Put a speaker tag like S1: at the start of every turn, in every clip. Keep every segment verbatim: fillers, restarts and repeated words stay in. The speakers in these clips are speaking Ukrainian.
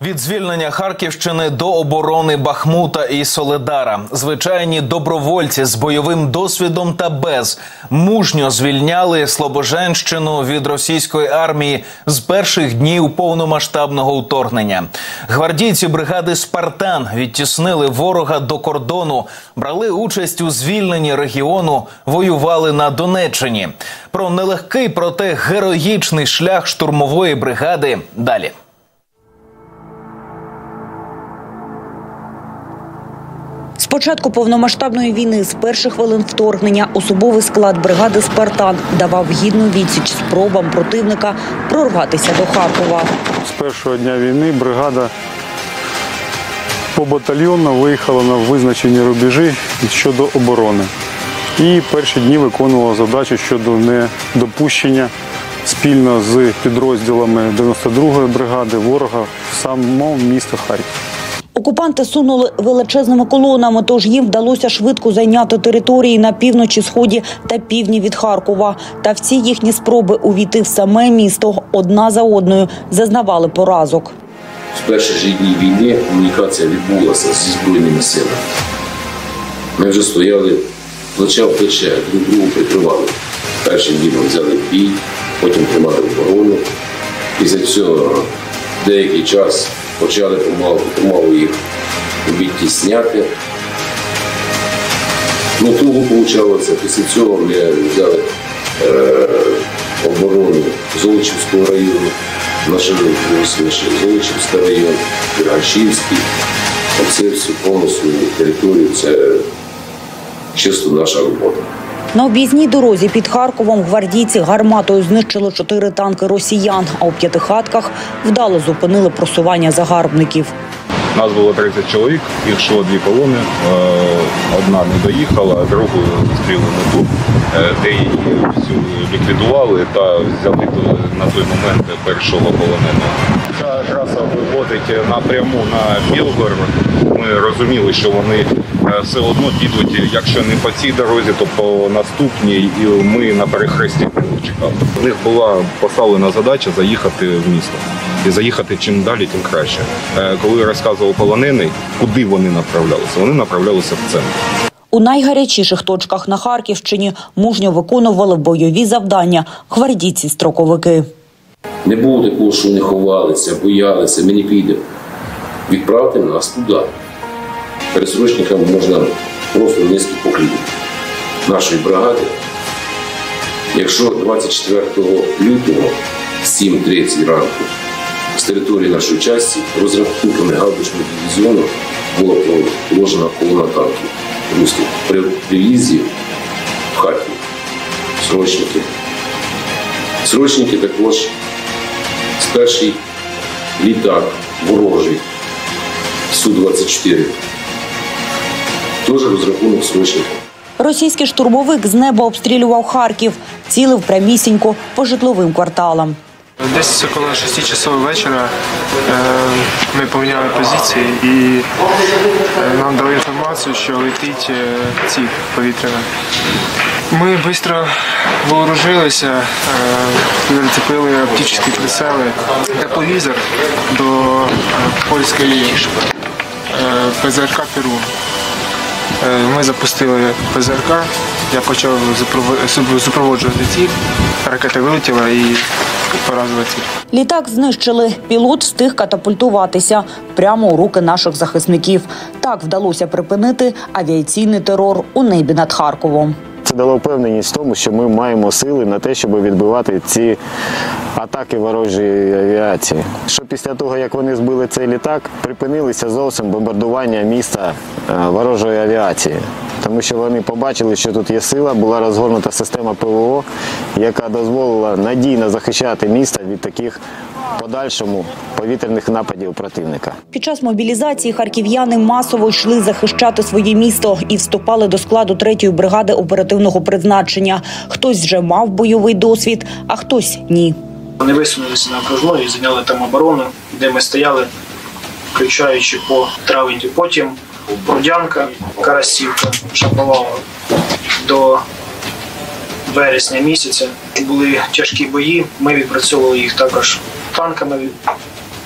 S1: Від звільнення Харківщини до оборони Бахмута і Соледара. Звичайні добровольці з бойовим досвідом та без мужньо звільняли Слобоженщину від російської армії з перших днів повномасштабного вторгнення. Гвардійці бригади «Спартан» відтіснили ворога до кордону, брали участь у звільненні регіону, воювали на Донеччині. Про нелегкий, проте героїчний шлях штурмової бригади далі.
S2: З початку повномасштабної війни, з перших хвилин вторгнення, особовий склад бригади «Спартан» давав гідну відсіч спробам противника прорватися до Харкова.
S3: З першого дня війни бригада побатальйонно виїхала на визначені рубежі щодо оборони. І перші дні виконувала задачу щодо недопущення спільно з підрозділами дев'яносто другої бригади ворога в самому місто Харків.
S2: Окупанти сунули величезними колонами, тож їм вдалося швидко зайняти території на півночі, сході та півдні від Харкова. Та всі їхні спроби увійти в саме місто одна за одною зазнавали поразок.
S4: В перші ж дні війни комунікація відбулася зі Збройними силами. Ми вже стояли плече в плече, друг другу прикривали. Першим днем взяли бій, потім тримали оборону. Після цього деякий час почали помалу їх відтісняти. Ну, туго вийшло. Після цього ми взяли е, оборону Золочівського району, наш Золочівський район, Піргашівський. Це все повністю територію, це чисто наша робота.
S2: На об'їзній дорозі під Харковом гвардійці гарматою знищили чотири танки росіян, а у П'ятихатках вдало зупинили просування загарбників.
S5: Нас було тридцять чоловік, їх йшло дві колони. Одна не доїхала, а другу зустріли не тут, де її всю ліквідували та взяли на той момент першого полоненого. Ця траса виходить напряму на Білгород. Ми розуміли, що вони все одно підуть, якщо не по цій дорозі, то по наступній, і ми на перехресті чекали. У них була поставлена задача заїхати в місто. І заїхати чим далі, тим краще. Коли розказував полонений, куди вони направлялися? Вони направлялися в центр.
S2: У найгарячіших точках на Харківщині мужньо виконували бойові завдання гвардійці-строковики.
S4: Не було такого, що вони ховалися, боялися, ми не підемо. Відправте нас туди. Пересрочникам можна просто низький поклін нашої бригади. Якщо двадцять четвертого лютого в сім тридцять ранку з території нашої частини розрахунками гаубичного дивізіону була положена колона танків русських. При привізі в Харків срочники. Срочники також з перший літак ворожий Су двадцять чотири. Теж розрахунок срочників.
S2: Російський штурмовик з неба обстрілював Харків, цілив прямісінько по житловим кварталам.
S6: Десь около шести часов вечора ми поміняли позиції і нам дали інформацію, що летить ціль повітряна. Ми швидко вооружилися, прицепили оптичні прицели, тепловізор до польської Пе Зе Ер Ка «Перун». Ми запустили Пе Зе Ер Ка, я почав супроводжувати ціль, ракета вилетіла і поразила ціль.
S2: Літак знищили, пілот встиг катапультуватися прямо у руки наших захисників. Так вдалося припинити авіаційний терор у небі над Харковом.
S7: Це дало впевненість в тому, що ми маємо сили на те, щоб відбивати ці атаки ворожої авіації. Що після того, як вони збили цей літак, припинилися зовсім бомбардування міста ворожої авіації. Тому що вони побачили, що тут є сила, була розгорнута система Пе Ве О, яка дозволила надійно захищати місто від таких подальшому повітряних нападів противника.
S2: Під час мобілізації харків'яни масово йшли захищати своє місто і вступали до складу третьої бригади оперативного призначення. Хтось вже мав бойовий досвід, а хтось – ні.
S8: Вони висунулися на окружну і зайняли там оборону, де ми стояли, включаючи по травень. Потім Бродянка, Карасівка, Шаповалова до вересня місяця. Були тяжкі бої, ми відпрацьовували їх також танками,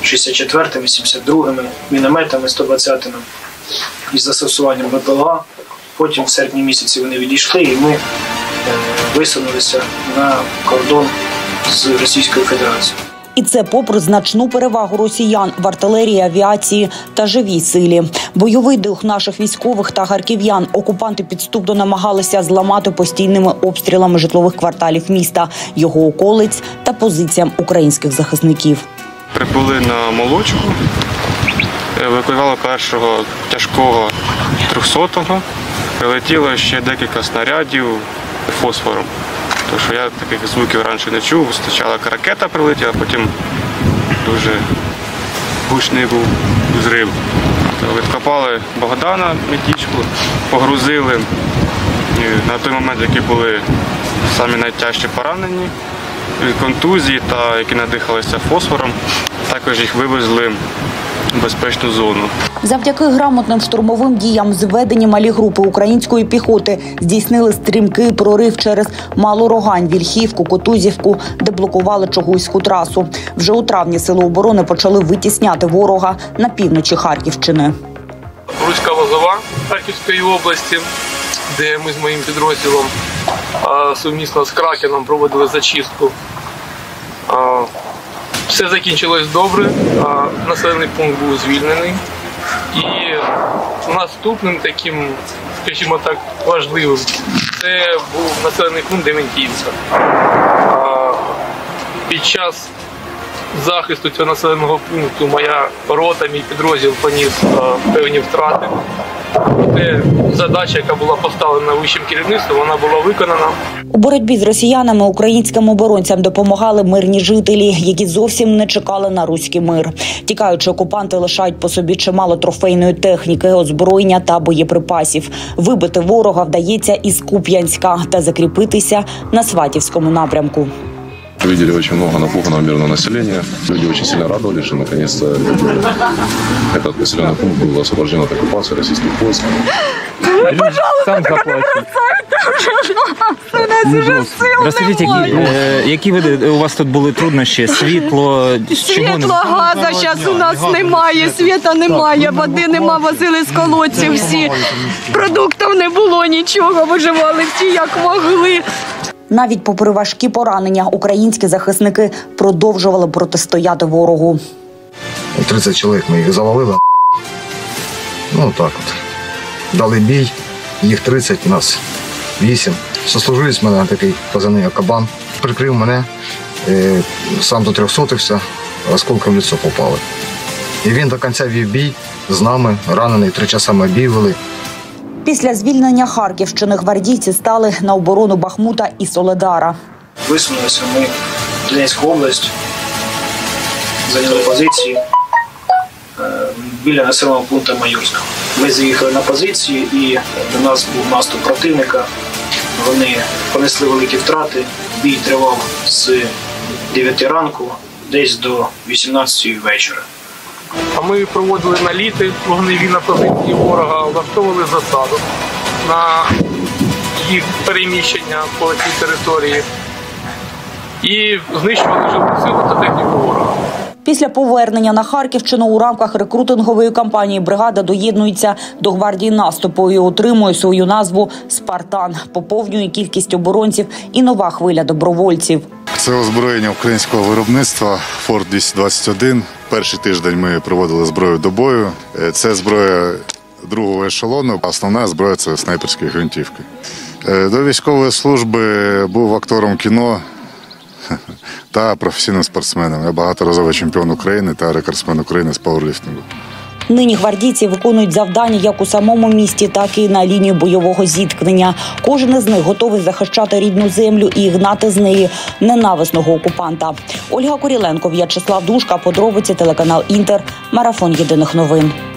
S8: шістдесят четвертими, сімдесят другими, мінометами сто двадцятими із застосуванням Б П Л А. Потім в серпні місяці вони відійшли і ми висунулися на кордон з Російською Федерацією.
S2: І це попри значну перевагу росіян в артилерії, авіації та живій силі. Бойовий дух наших військових та харків'ян окупанти підступно намагалися зламати постійними обстрілами житлових кварталів міста, його околиць та позиціям українських захисників.
S9: Прибули на Молочку, евакуювали першого тяжкого трьохсотого, прилетіло ще декілька снарядів фосфором. Тому що я таких звуків раніше не чув. Спочатку ракета прилетіла, потім дуже гучний був взрив. Відкопали Богдана, Мітічку, погрузили. І на той момент, які були самі найтяжчі поранені, контузії та які надихалися фосфором, також їх вивезли в безпечну зону.
S2: Завдяки грамотним штурмовим діям зведені малі групи української піхоти здійснили стрімкий прорив через Малорогань, Вільхівку, Кутузівку, де блокували Чугуйську трасу. Вже у травні сили оборони почали витісняти ворога на півночі Харківщини.
S10: Руська Лозова Харківської області, де ми з моїм підрозділом сумісно з Кракеном проводили зачистку. Все закінчилось добре, населений пункт був звільнений. І наступним таким, скажімо так, важливим, це був населений пункт Дементіївка. Під час захисту цього населеного пункту моя рота, мій підрозділ поніс певні втрати. Проте задача, яка була поставлена вищим керівництвом, вона була виконана.
S2: У боротьбі з росіянами українським оборонцям допомагали мирні жителі, які зовсім не чекали на руський мир. Тікаючи, окупанти лишають по собі чимало трофейної техніки, озброєння та боєприпасів. Вибити ворога вдається із Куп'янська та закріпитися на Сватівському напрямку.
S11: Видели очень много напуганного мирного населения. Люди очень сильно радовались, что наконец-то этот населенный пункт был освобожден от оккупации российских войск.
S12: Сам заплачу. Розкажіть, які, які види у вас тут були труднощі? Світло?
S13: Світло, газу зараз у нас немає, світа немає, води нема, возили з колодців всі. Продуктів не було, нічого, виживали всі як могли.
S2: Навіть попри важкі поранення, українські захисники продовжували протистояти ворогу.
S14: тридцять чоловік ми їх завалили. Ну так от. Дали бій, їх тридцять, нас вісім. Сослуживець мене такий позивний Акабан. Прикрив мене, сам до трьохсотився, осколком в лицо попали. І він до кінця вів бій з нами, ранений, три часа ми бій вели.
S2: Після звільнення Харківщини гвардійці стали на оборону Бахмута і Соледара.
S8: Висунулися ми в Донецьку область, зайняли позиції біля населеного пункту Майорського. Ми заїхали на позиції і до нас був наступ противника. Вони понесли великі втрати. Бій тривав з дев'яти ранку десь до вісімнадцятої вечора.
S10: А ми проводили наліти вогневі на позиції ворога, влаштовували засаду на їх переміщення по цій території і знищували живу силу та техніку ворога.
S2: Після повернення на Харківщину у рамках рекрутингової кампанії бригада доєднується до гвардії наступу і отримує свою назву «Спартан». Поповнює кількість оборонців і нова хвиля добровольців.
S15: Це озброєння українського виробництва «Форт двісті двадцять один». Перший тиждень ми проводили зброю до бою. Це зброя другого ешелону. Основна зброя – це снайперські гвинтівки. До військової служби був актором кіно та професійним спортсменом. Я багаторазовий чемпіон України та рекордсмен України з пауерліфтингу.
S2: Нині гвардійці виконують завдання як у самому місті, так і на лінії бойового зіткнення. Кожен із них готовий захищати рідну землю і гнати з неї ненависного окупанта. Ольга Куріленко, В'ячеслав Душка, подробиці, телеканал «Інтер», марафон єдиних новин.